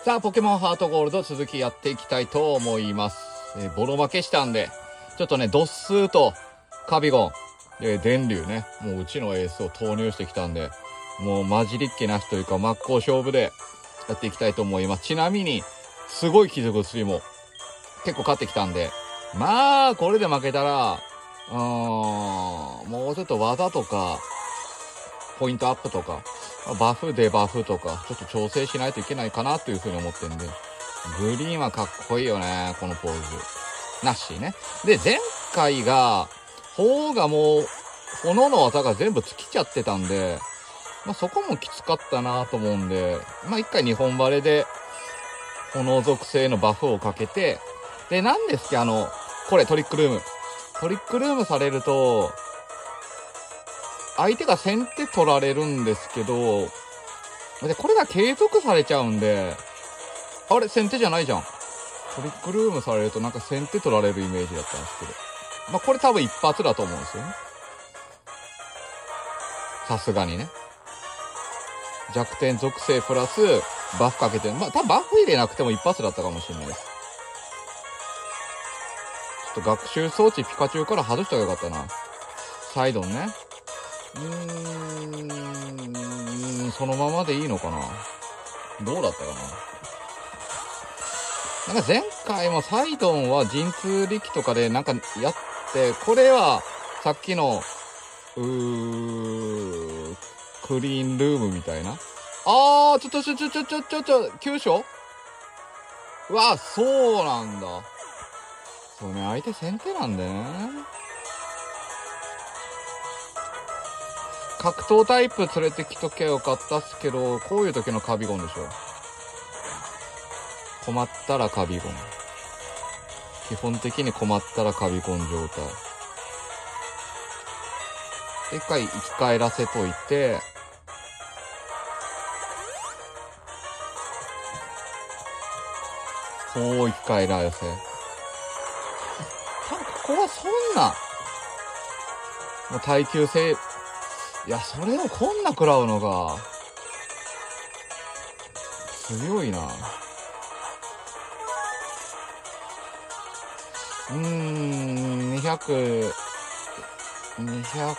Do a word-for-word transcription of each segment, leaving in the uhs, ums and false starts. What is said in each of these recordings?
さあ、ポケモンハートゴールド続きやっていきたいと思います。えー、ボロ負けしたんで、ちょっとね、ドッスーとカビゴン、えー、電流ね、もううちのエースを投入してきたんで、もう混じりっけなしというか、真っ向勝負でやっていきたいと思います。ちなみに、すごい傷薬も結構勝ってきたんで、まあ、これで負けたら、うーん、もうちょっと技とか、ポイントアップとか、バフデバフとか、ちょっと調整しないといけないかなというふうに思ってるんで、グリーンはかっこいいよね、このポーズ。ナッシーね。で、前回が、砲がもう、炎の技が全部尽きちゃってたんで、まあそこもきつかったなと思うんで、まあ一回日本バレで、炎属性のバフをかけて、で、なんですけど、あの、これトリックルーム。トリックルームされると、相手が先手取られるんですけど、で、これが継続されちゃうんで、あれ先手じゃないじゃん。トリックルームされるとなんか先手取られるイメージだったんですけど。まあ、これ多分一発だと思うんですよね。さすがにね。弱点属性プラス、バフかけて、まあ、多分バフ入れなくても一発だったかもしれないです。ちょっと学習装置ピカチュウから外したらよかったな。サイドンね。うーん、そのままでいいのかな。どうだったかな。なんか前回もサイドンは陣痛力とかでなんかやって、これはさっきの、うー、クリーンルームみたいな。あー、ちょちょちょちょちょちょちょちょ、急所うわ、そうなんだ。そうね、相手先手なんでね。格闘タイプ連れてきとけばよかったっすけど、こういう時のカビゴンでしょ。困ったらカビゴン。基本的に困ったらカビゴン状態。で、一回生き返らせといて、こう生き返らせ。多分ここはそんな、もう耐久性、いや、それをこんな食らうのが、強いな。うーん、にひゃく、にひゃく、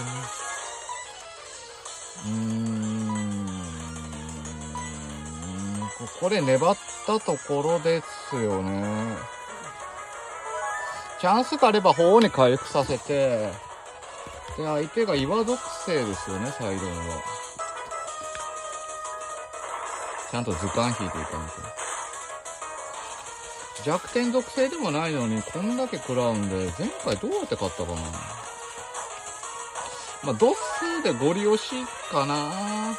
うーん、ここで粘ったところですよね。チャンスがあれば法に回復させて、で、相手が岩属性ですよね、サイドンは。ちゃんと図鑑引いていかなきゃ。弱点属性でもないのに、こんだけ食らうんで、前回どうやって勝ったかな。まあ、ドッスでゴリ押しかな。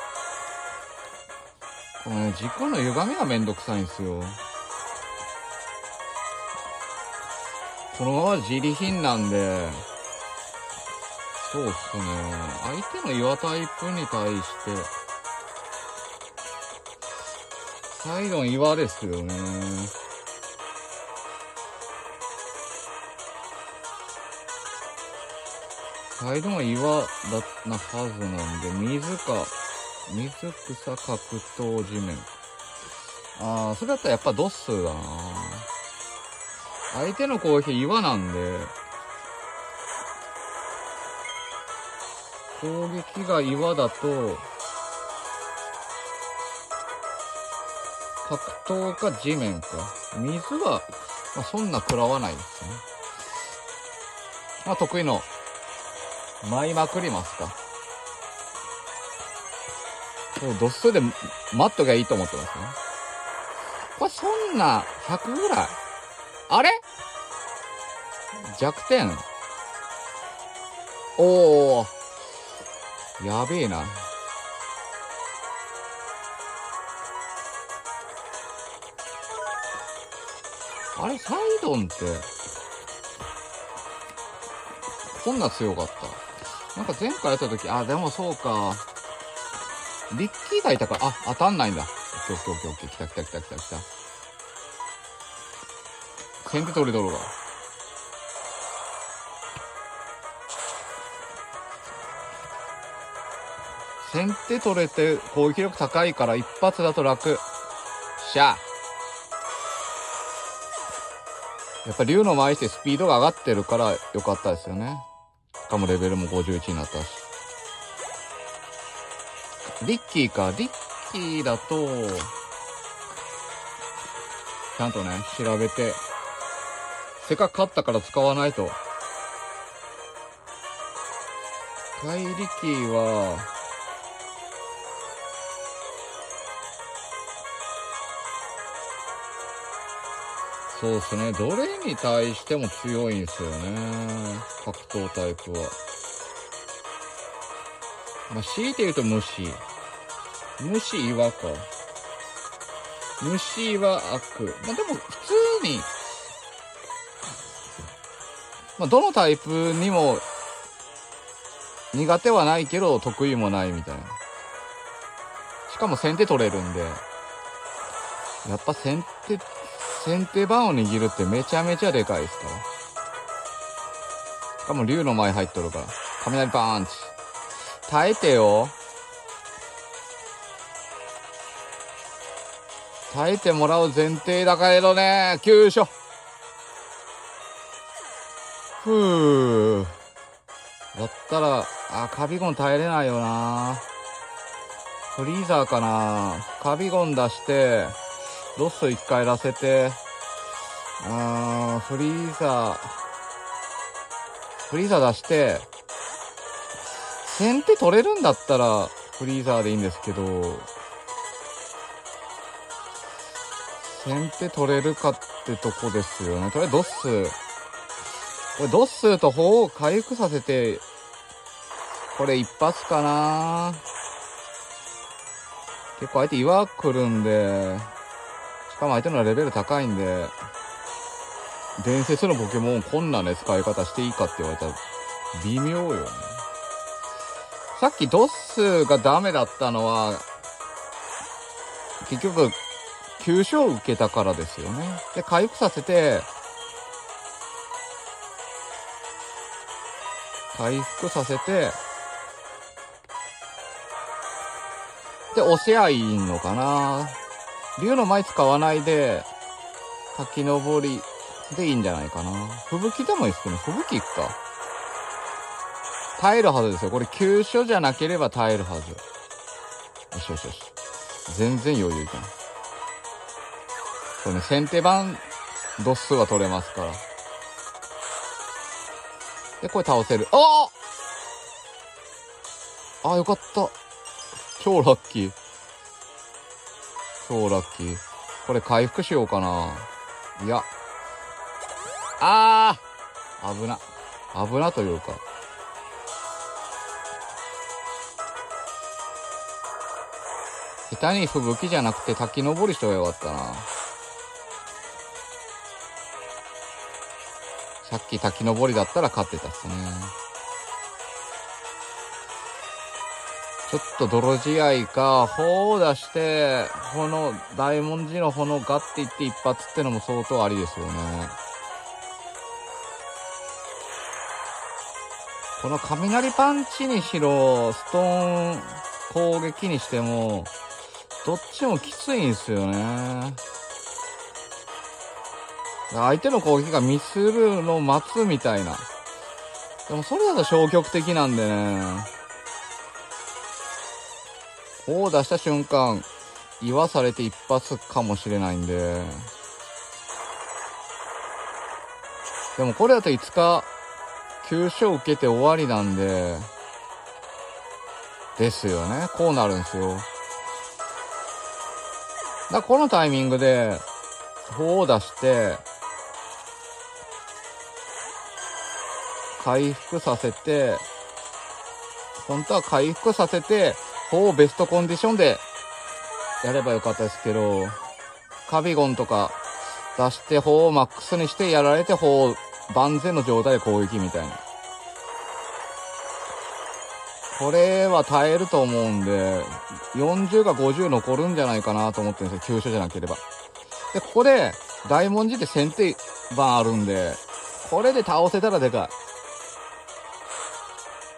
このね、軸の歪みがめんどくさいんですよ。このまま自利品なんで、そうっすね。相手の岩タイプに対して、サイドン岩ですよね。サイドンは岩だなはずなんで、水か、水草格闘地面。ああ、それだったらやっぱドッスーだな。相手の攻撃岩なんで、攻撃が岩だと、格闘か地面か。水は、まあ、そんな食らわないですね。まあ得意の、舞いまくりますか。そう、ドッスでマットがいいと思ってますね。これそんな、ひゃくぐらい。あれ弱点。おー。やべえな。あれ、サイドンって、こんな強かった。なんか前回やった時、あ、でもそうか。リッキーがいたから、あ、当たんないんだ。オッケーオッケーオッケーオッケー。来た来た来た来た来た。先手取り取ろうが。先手取れて攻撃力高いから一発だと楽。 しゃ。やっぱ竜の舞してスピードが上がってるから良かったですよね。しかもレベルもごじゅういちになったし。リッキーか。リッキーだと、ちゃんとね、調べて、せっかく勝ったから使わないと。怪力は、そうですね。どれに対しても強いんですよね。格闘タイプは。まあ、強いて言うと虫。虫岩か。虫岩悪。まあ、でも普通に、まあ、どのタイプにも苦手はないけど得意もないみたいな。しかも先手取れるんで。やっぱ先手、先手番を握るってめちゃめちゃでかいですから。しかも竜の前入っとるから。雷パンチ。耐えてよ。耐えてもらう前提だけどね。急所。ふぅ。だったら、あ、カビゴン耐えれないよな。フリーザーかな。カビゴン出して、ロス一回らせて、うーん、フリーザー、フリーザー出して、先手取れるんだったら、フリーザーでいいんですけど、先手取れるかってとこですよね。とりあえずドッス。これドッスと砲を回復させて、これ一発かな。結構相手岩来るんで、しかも相手のレベル高いんで、伝説のポケモンこんなね、使い方していいかって言われたら、微妙よね。さっきドッスがダメだったのは、結局、急所を受けたからですよね。で、回復させて、回復させて、で、押せばいいのかな。竜の舞使わないで、滝登りでいいんじゃないかな。吹雪でもいいですけど、吹雪か。耐えるはずですよ。これ急所じゃなければ耐えるはず。よしよしよし。全然余裕じゃん。これね、先手番、ドッスは取れますから。で、これ倒せる。あああ、よかった。超ラッキー。超ラッキー。これ回復しようかな。いや。ああ危な。危なというか。下手に吹雪じゃなくて滝登りしとよかったな。さっき滝登りだったら勝ってたっすね。ちょっと泥仕合か、砲を出して、この大文字の炎ガッていって一発ってのも相当ありですよね。この雷パンチにしろ、ストーン攻撃にしても、どっちもきついんですよね。相手の攻撃がミスるのを待つみたいな。でもそれだと消極的なんでね。砲を出した瞬間、言わされて一発かもしれないんで。でもこれだといつか、急所受けて終わりなんで、ですよね。こうなるんですよ。だからこのタイミングで、砲を出して、回復させて、本当は回復させて、砲をベストコンディションでやればよかったですけど、カビゴンとか出して砲をマックスにしてやられて砲を万全の状態で攻撃みたいな。これは耐えると思うんで、よんじゅうかごじゅう残るんじゃないかなと思ってるんですよ。急所じゃなければ。で、ここで大文字って先手番あるんで、これで倒せたらでかい。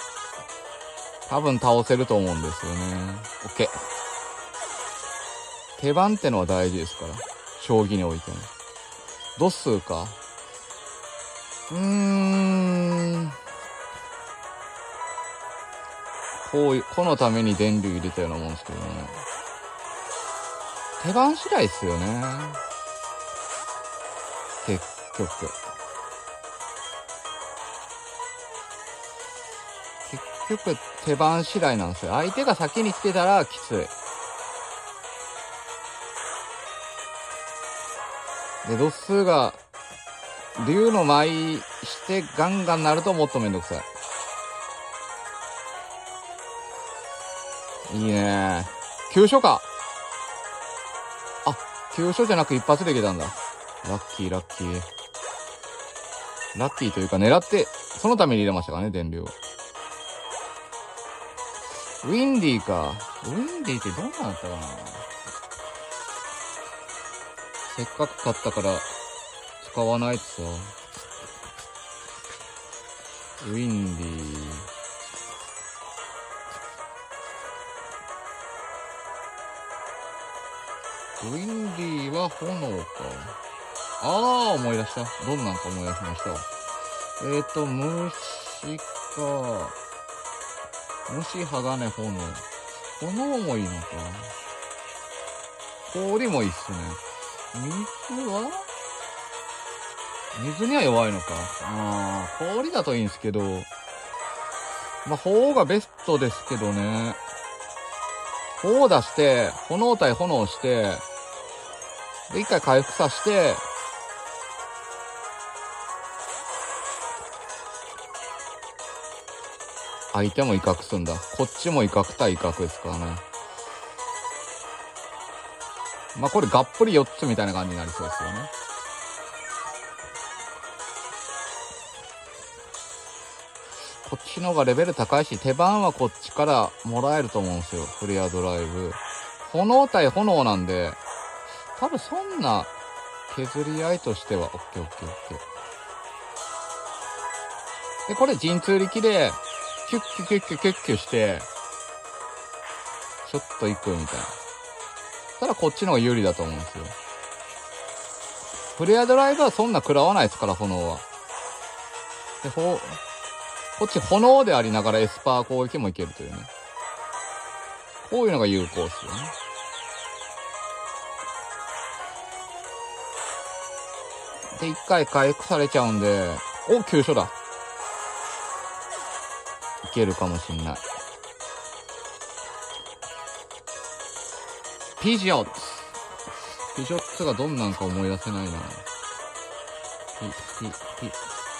多分倒せると思うんですよね。OK。 手番ってのは大事ですから。将棋においても。度数か。うーん。こういう、このために電流入れたようなもんですけどね。手番次第っすよね。結局。結局手番次第なんですよ。相手が先に来てたらきつい。で、度数が、竜の舞してガンガンなるともっとめんどくさい。いいね。急所か。あ、急所じゃなく一発でいけたんだ。ラッキー、ラッキー。ラッキーというか狙って、そのために入れましたからね、電流を。ウィンディーか。ウィンディーってどんなんだったかな。せっかく買ったから使わないってさ。ウィンディー。ウィンディーは炎か。ああ、思い出した。どんなんか思い出しました。えっと、虫か。虫、鋼、炎。炎もいいのか。氷もいいっすね。水は水には弱いのか。ああ、氷だといいんですけど。まあ、炎がベストですけどね。炎出して、炎対炎して、で、一回回復させて、相手も威嚇すんだ。こっちも威嚇対威嚇ですからね。まあ、これがっぷりよっつみたいな感じになりそうですよね。こっちの方がレベル高いし、手番はこっちからもらえると思うんですよ。フレアドライブ。炎対炎なんで、多分そんな削り合いとしては、オッケーオッケーオッケー。で、これ陣痛力で、キュッキュキュッキュキュッキュして、ちょっと行くみたいな。ただこっちの方が有利だと思うんですよ。フレアドライブはそんな食らわないですから、炎は。で、ほ、こっち炎でありながらエスパー攻撃もいけるというね。こういうのが有効ですよね。で、一回回復されちゃうんで、お、急所だ。いけるかもしんない。ピジョッツ。ピジョッツがどんなんか思い出せないな。ピ、ピ、ピ。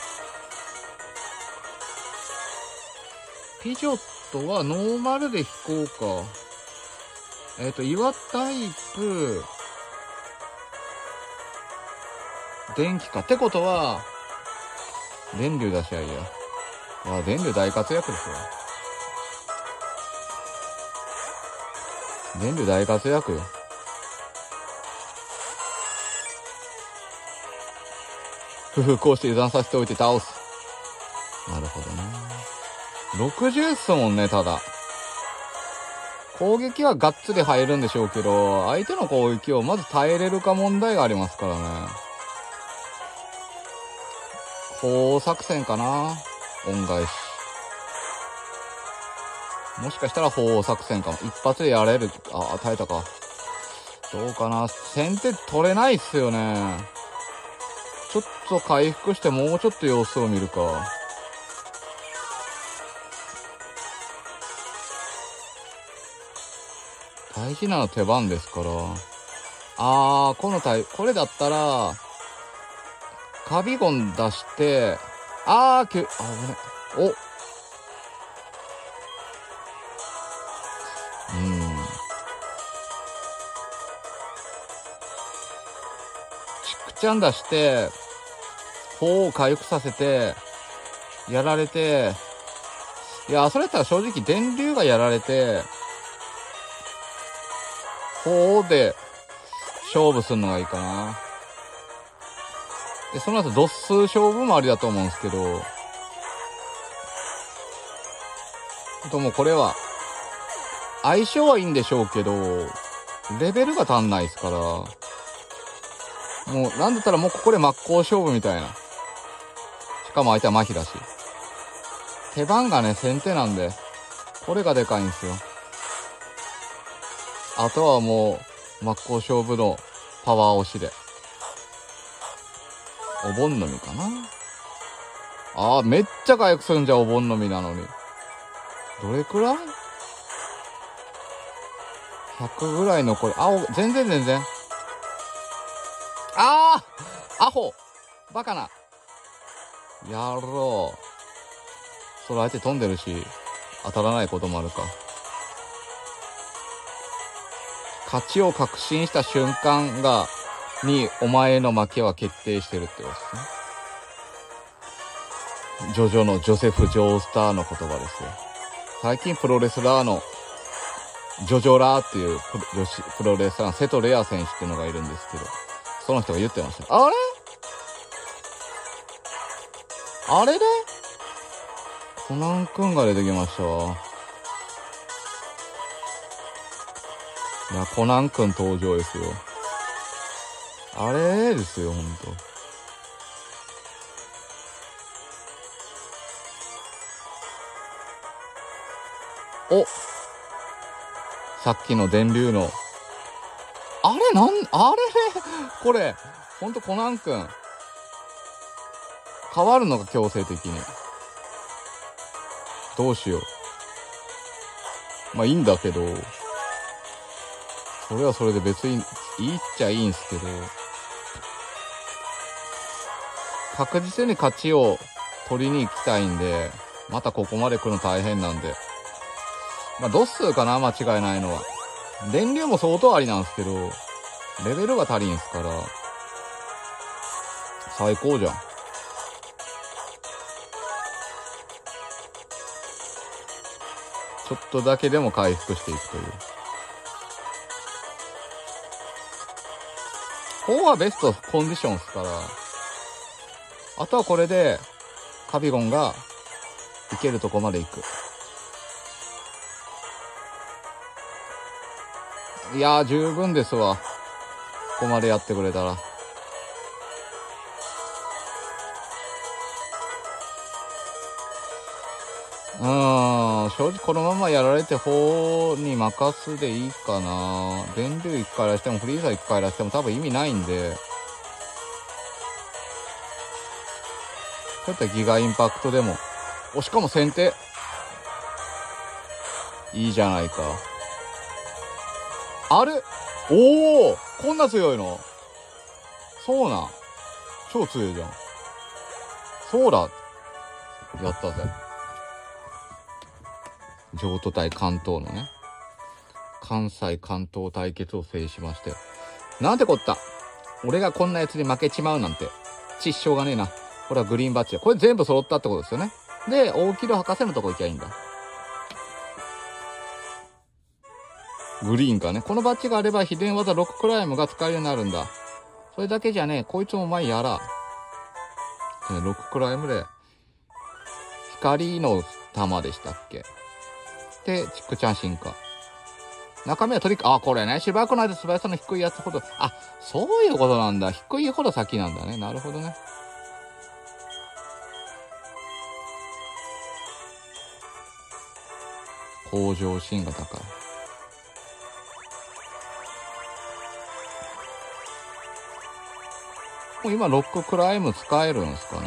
ピジョットはノーマルで引こうか。えっと、岩タイプ、電気か。ってことは、電流出しゃいいや。あ、電流大活躍ですよ。電流大活躍よ。ふふ、こうして油断させておいて倒す。なるほどね。ろくじゅうっすもんね、ただ。攻撃はがっつり入るんでしょうけど、相手の攻撃をまず耐えれるか問題がありますからね。砲作戦かな、恩返し。もしかしたら砲作戦かも。一発でやれる。あ、耐えたか。どうかな。先手取れないっすよね。ちょっと回復してもうちょっと様子を見るか。大事なの手番ですから。あー、このタイ、これだったら、カビゴン出して、あー、きゅ、あ、危ね。お。うん。チクちゃん出して、砲を回復させて、やられて、いや、それやったら正直電流がやられて、砲で勝負するのがいいかな。で、その後度数勝負もありだと思うんですけど、ともこれは、相性はいいんでしょうけど、 レベルが足んないですから、もう、なんだったらもうここで真っ向勝負みたいな。しかも相手は麻痺だし。手番がね、先手なんで、これがでかいんですよ。あとはもう、真っ向勝負のパワー押しで。お盆のみかな。ああ、めっちゃ回復するんじゃん、お盆のみなのに。どれくらい ?ひゃく ぐらい残り。あ、お、全然全然。ああアホバカな。やろう。それ相手飛んでるし、当たらないこともあるか。勝ちを確信した瞬間が、に、お前の負けは決定してるってことですね。ジョジョのジョセフ・ジョースターの言葉ですよ。最近プロレスラーの、ジョジョラーっていうプロプロレスラー、瀬戸レア選手っていうのがいるんですけど、その人が言ってました。あれあれでコナンくんが出てきましたわ。いや、コナンくん登場ですよ。あれですよ、ほんと。おさっきの電流の。あれなん、あれこれ、ほんとコナンくん。変わるのか、強制的に。どうしよう。まあいいんだけど、それはそれで別にいいっちゃいいんすけど、確実に勝ちを取りに行きたいんで、またここまで来るの大変なんで。まあ、度数かな、間違いないのは。電流も相当ありなんですけど、レベルが足りんすから、最高じゃん。ちょっとだけでも回復していくという。ここはベストコンディションっすから、あとはこれで、カビゴンが、いけるとこまで行く。いやー、十分ですわ。ここまでやってくれたら。うーん、正直このままやられて法に任すでいいかな。電流いっかい出してもフリーザいっかい出しても多分意味ないんで、ちょっとギガインパクトでも。お、しかも先手。いいじゃないか。あれおおこんな強いのそうなん。超強いじゃん。そうだ。やったぜ。譲渡対関東のね。関西関東対決を制しまして。なんてこった。俺がこんな奴に負けちまうなんて。ちっしょうがねえな。これはグリーンバッジだ。これ全部揃ったってことですよね。で、大木戸博士のとこ行きゃいいんだ。グリーンかね。このバッジがあれば秘伝技ロッククライムが使えるようになるんだ。それだけじゃねえ。こいつも前やら。ロッククライムで、光の玉でしたっけ。で、チックチャン進化。中身はトリック、あ、これね。しばらくの間素早さの低いやつほど、あ、そういうことなんだ。低いほど先なんだね。なるほどね。向上心が高い。もう今ロッククライム使えるんですかね。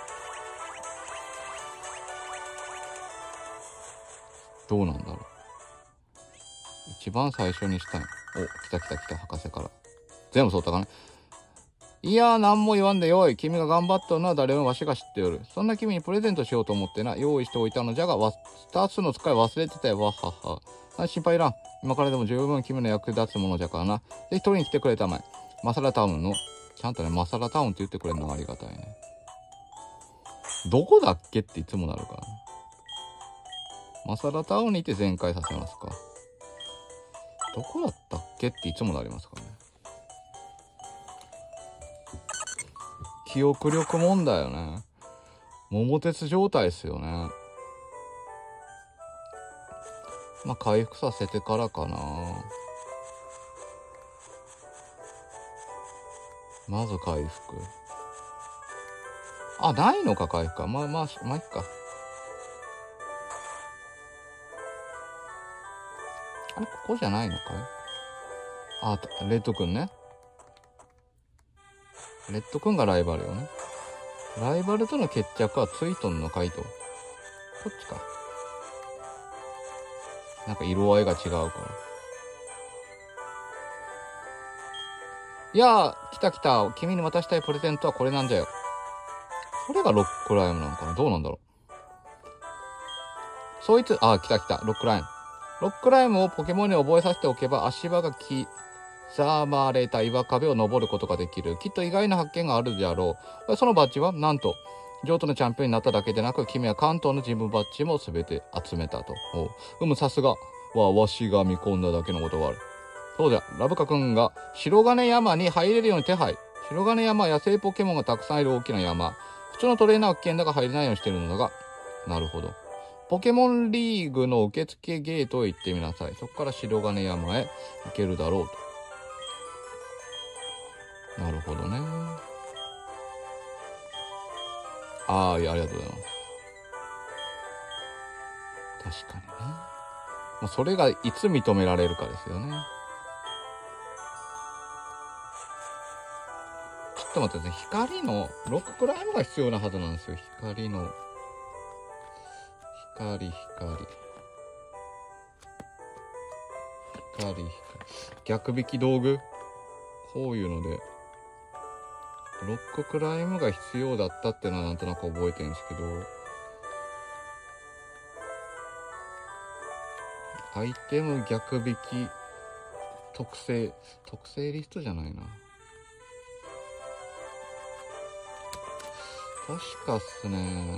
どうなんだろう。一番最初にしたい。お、来た来た来た、博士から。全部そうったかね。いやー、なんも言わんでよい。君が頑張ったのは誰もわしが知っておる。そんな君にプレゼントしようと思ってな、用意しておいたのじゃが、わ、スターツの使い忘れてたよ。わっはっは。あ、心配いらん。今からでも十分君の役立つものじゃからな。ぜひ取りに来てくれたまえ。マサラタウンの、ちゃんとね、マサラタウンって言ってくれるのがありがたいね。どこだっけっていつもなるからね。マサラタウンにいて全開させますか。どこだったっけっていつもなりますからね。記憶力問題よね。桃鉄状態ですよね。まあ回復させてからかな。 まず回復。あ、ないのか回復か。まあまあ、まあいっか。あれ、ここじゃないのかい？あ、レッドくんね。レッドくんがライバルよね。ライバルとの決着はついとんのかいと。こっちか。なんか色合いが違うから。いやー、来た来た。君に渡したいプレゼントはこれなんじゃよ。これがロックライムなのかな？どうなんだろう。そいつ、あ、来た来た。ロックライム。ロックライムをポケモンに覚えさせておけば足場が刻まれた岩壁を登ることができる。きっと意外な発見があるであろう。そのバッジはなんと、譲渡のチャンピオンになっただけでなく、君は関東のジムバッジもすべて集めたと。うむ、さすがはわしが見込んだだけのことがある。そうだ、ラブカ君が白金山に入れるように手配。白金山は野生ポケモンがたくさんいる大きな山。普通のトレーナーは危険だが入れないようにしているのだが、なるほど。ポケモンリーグの受付ゲートへ行ってみなさい。そこから白金山へ行けるだろうと。なるほどね。ああ、いや、ありがとうございます。確かにね。まあ、それがいつ認められるかですよね。ちょっと待ってください。光の、ロッククライムが必要なはずなんですよ。光の。光、光。光、光。逆引き道具？こういうので。ロッククライムが必要だったっていうのはなんとなく覚えてるんですけど。アイテム逆引き特性、特性リストじゃないな。確かっすね。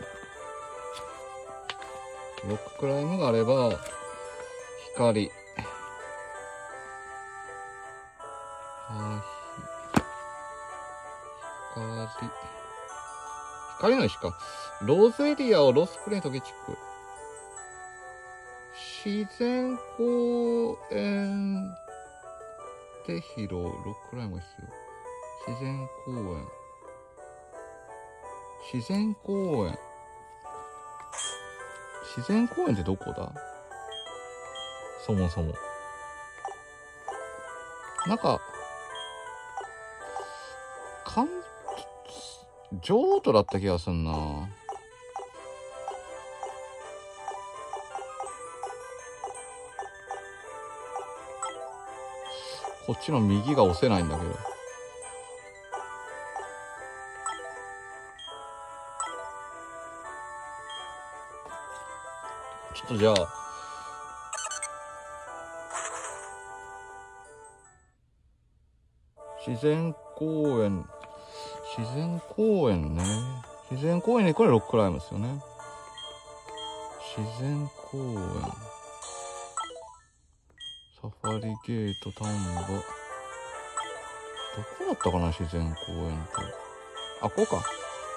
ロッククライムがあれば、光。あ光。光の石か。ローズエリアをロスプレートゲチック。自然公園で拾う。ロッククライムが必要。自然公園。自然公園。自然公園ってどこだ？そもそも。なんか、かん、譲渡だった気がすんな。こっちの右が押せないんだけど。ちょっとじゃあ、自然公園、自然公園ね。自然公園にこれロッククライムですよね。自然公園。サファリゲート、田んぼ。どこだったかな、自然公園って。あ、こうか。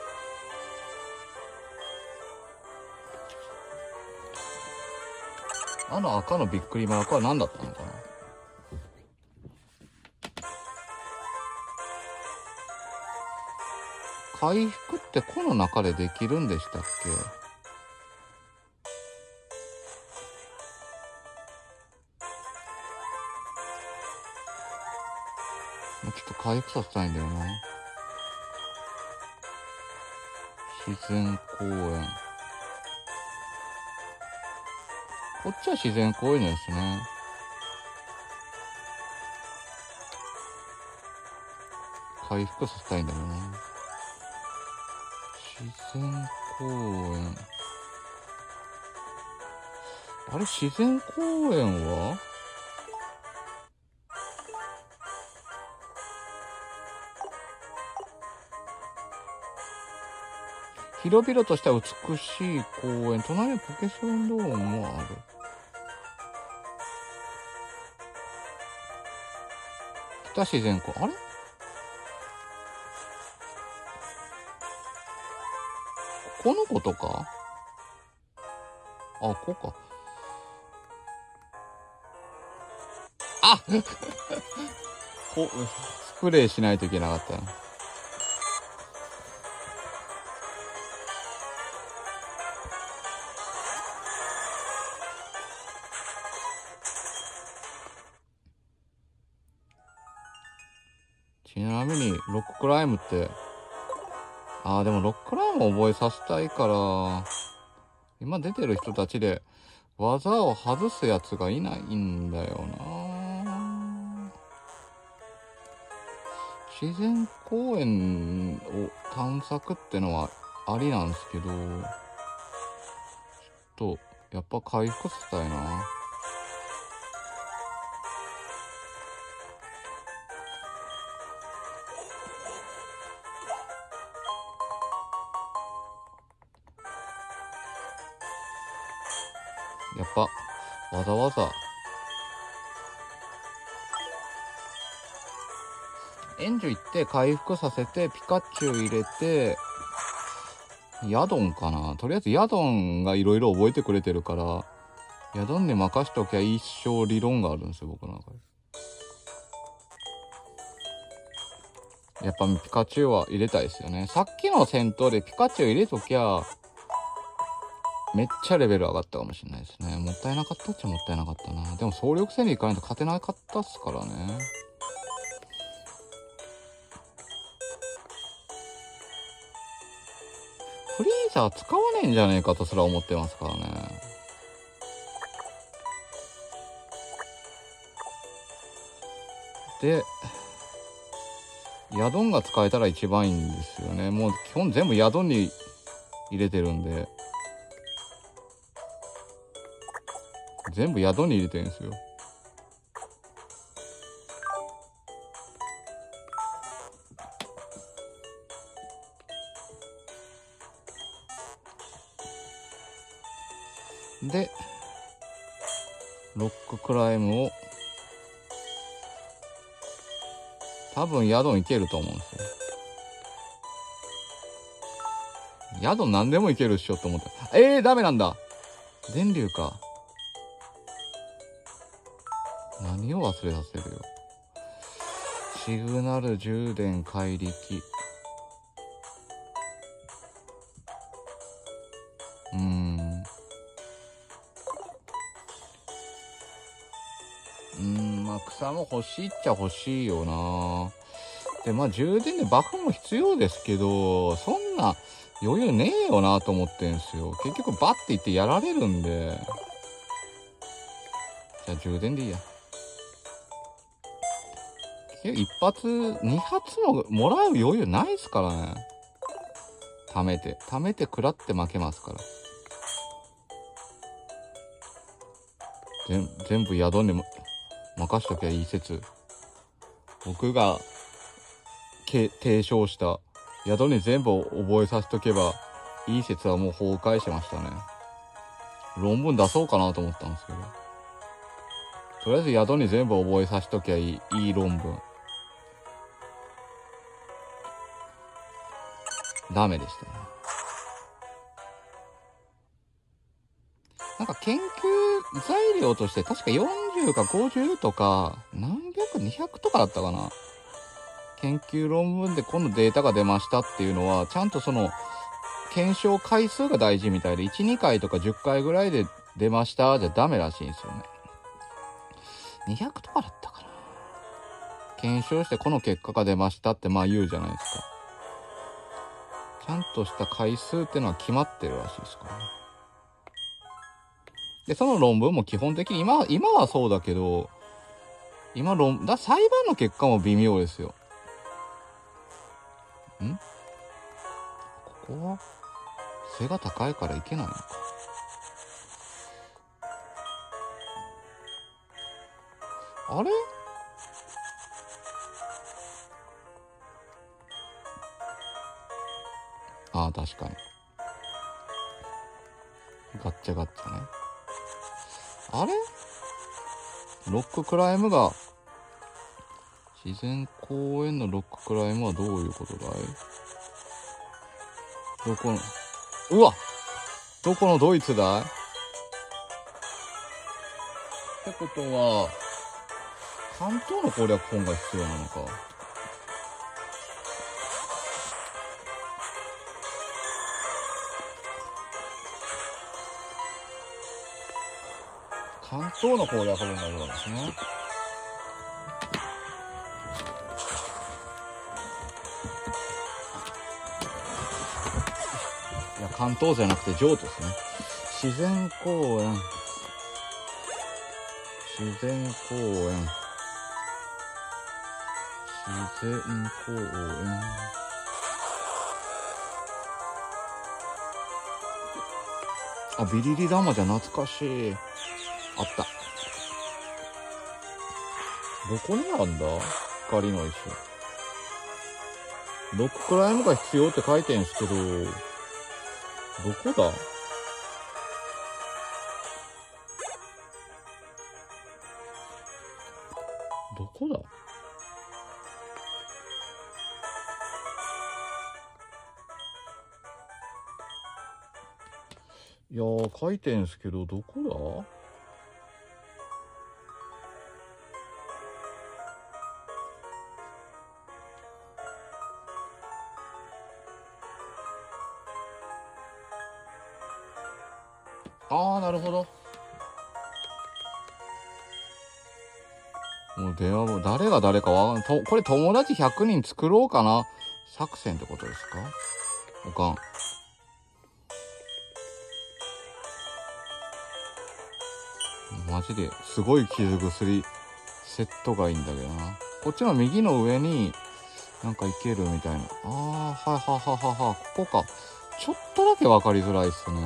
あの赤のびっくりマークは何だったのかな。回復ってこの中でできるんでしたっけ？ちょっと回復させたいんだよな。自然公園。こっちは自然公園ですね。回復させたいんだよな。自然公園。あれ、自然公園は広々とした美しい公園。隣にポケスロンドームもある。北自然公園。あれこのことか？あ、こうか。あこプレイしないといけなかったな。ちなみに、ロッククライムって、ああ、でもロッククライム覚えさせたいから、今出てる人たちで技を外すやつがいないんだよな。自然公園を探索ってのはありなんですけど、ちょっと、やっぱ回復させたいな。やっぱ、わざわざ、援助行って回復させて、ピカチュウ入れて、ヤドンかな。とりあえずヤドンがいろいろ覚えてくれてるから、ヤドンに任しときゃ一生理論があるんですよ、僕の中で。やっぱピカチュウは入れたいですよね。さっきの戦闘でピカチュウ入れときゃ、めっちゃレベル上がったかもしれないですね。もったいなかったっちゃもったいなかったな。でも総力戦に行かないと勝てなかったっすからね。フリーザー使わねえんじゃねえかとすら思ってますからね。で、ヤドンが使えたら一番いいんですよね。もう基本全部ヤドンに入れてるんで。全部宿に入れてるんですよ。で、ロッククライムを、多分宿いけると思うんですよ。宿何でもいけるっしょと思った。えー、ダメなんだ。電流か。何を忘れさせるよ。シグナル、充電、怪力。うーん。うーん、まあ草も欲しいっちゃ欲しいよな。で、まあ充電でバフも必要ですけど、そんな余裕ねえよなと思ってんすよ。結局バッていってやられるんで。じゃあ充電でいいや。一発、二発ももらう余裕ないっすからね。貯めて。貯めて食らって負けますから。全、全部宿に任しときゃいい説。僕が、け、提唱した、宿に全部覚えさせとけば、いい説はもう崩壊しましたね。論文出そうかなと思ったんですけど。とりあえず宿に全部覚えさせときゃいい、いい論文。ダメでしたね。なんか研究材料として確かよんじゅうかごじゅうとか何百にひゃくとかだったかな。研究論文でこのデータが出ましたっていうのはちゃんとその検証回数が大事みたいでいち、にかいとかじゅっかいぐらいで出ましたじゃダメらしいんですよね。にひゃくとかだったかな。検証してこの結果が出ましたってまあ言うじゃないですか。ちゃんとした回数ってのは決まってるらしいですからね。で、その論文も基本的に今、今はそうだけど、今論、だ、裁判の結果も微妙ですよ。ん？ここは背が高いからいけないのか。あれ？ああ、確かに。ガッチャガッチャね。あれ？ロッククライムが、自然公園のロッククライムはどういうことだい？どこの、うわ！どこのドイツだい？ってことは、関東の攻略本が必要なのか。 関東の攻略本がいるわけですね。いや、関東じゃなくて譲渡ですね。自然公園。自然公園。自然公園。あ、ビリリダマじゃ懐かしい。あった。どこにあんだ？光の石。ロッククライムが必要って書いてんすけど、どこだ？どこだ？いやー、書いてんすけど、どこだ？あー、なるほど。もう電話も、誰が誰かわかんと、これ友達ひゃくにん作ろうかな作戦ってことですか？おかん。マジですごい傷薬セットがいいんだけどな。こっちの右の上になんかいけるみたいな。ああ、はいはいはいはいはい。ここか。ちょっとだけわかりづらいっすね。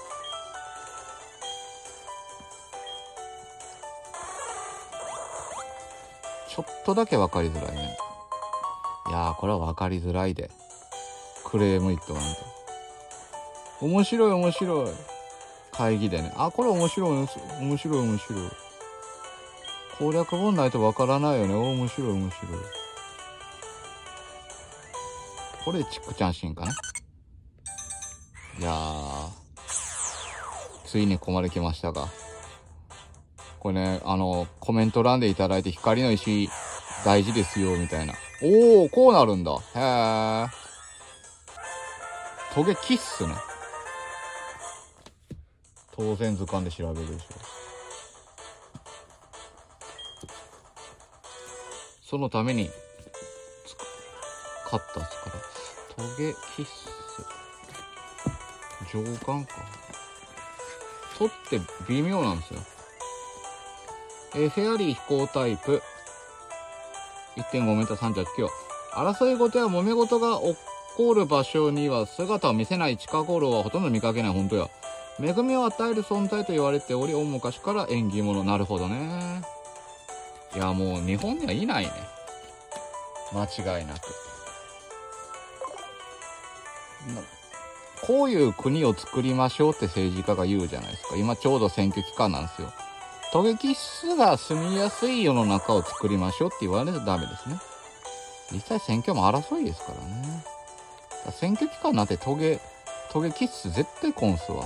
ちょっとだけわかりづらいね。いやー、これはわかりづらいで。クレーム言っておかんと。面白い面白い。会議でね。あ、これ面白い面白い面白い。攻略本ないとわからないよね。面白い面白い。これチックちゃんシーンかな。いやー、ついにここまで来ましたが。これね、あの、コメント欄でいただいて光の石大事ですよ、みたいな。おー、こうなるんだ。へー。トゲキッスね。当然図鑑で調べるでしょ。そのために買ったっすから。トゲキッス。上巻か。取って微妙なんですよ。えー、フェアリー飛行タイプ。いってんごメーターさんじゅうはちキロ。争い事や揉め事が起こる場所には姿を見せない近頃はほとんど見かけない。本当や。恵みを与える存在と言われており、大昔から縁起物。なるほどね。いや、もう日本にはいないね。間違いなく。こういう国を作りましょうって政治家が言うじゃないですか。今ちょうど選挙期間なんですよ。トゲキッスが住みやすい世の中を作りましょうって言われるとダメですね。実際選挙も争いですからね。選挙期間なんてトゲ、トゲキッス絶対来んすわ。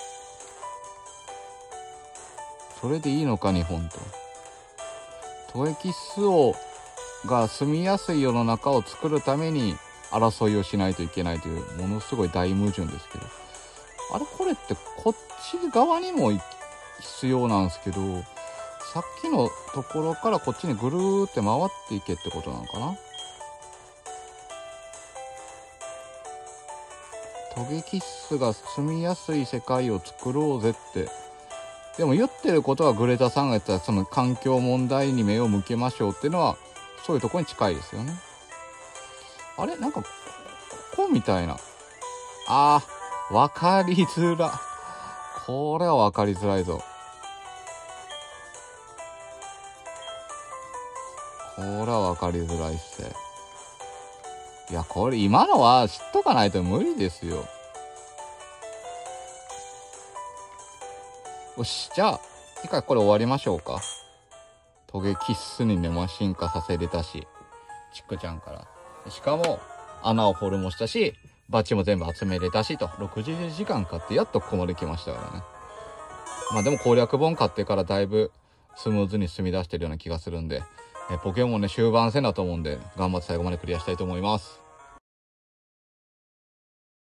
それでいいのか、日本と。トゲキッスを、が住みやすい世の中を作るために争いをしないといけないという、ものすごい大矛盾ですけど。あれ、これってこっち側にも必要なんですけど、さっきのところからこっちにぐるーって回っていけってことなのかな。トゲキッスが住みやすい世界を作ろうぜって。でも言ってることはグレタさんが言ったその環境問題に目を向けましょうっていうのは、そういうところに近いですよね。あれなんか、ここみたいな。あー、わかりづら。これはわかりづらいぞ。これはわかりづらいっすね。いや、これ今のは知っとかないと無理ですよ。よし、じゃあ、一回これ終わりましょうか。トゲキッスにね、マシン化させれたし、チックちゃんから。しかも、穴を掘るもしたし、バチも全部集めれたしと、ろくじゅうじかん買ってやっとここまで来ましたからね。まあでも攻略本買ってからだいぶスムーズに進み出してるような気がするんで、えポケモンね、終盤戦だと思うんで、頑張って最後までクリアしたいと思います。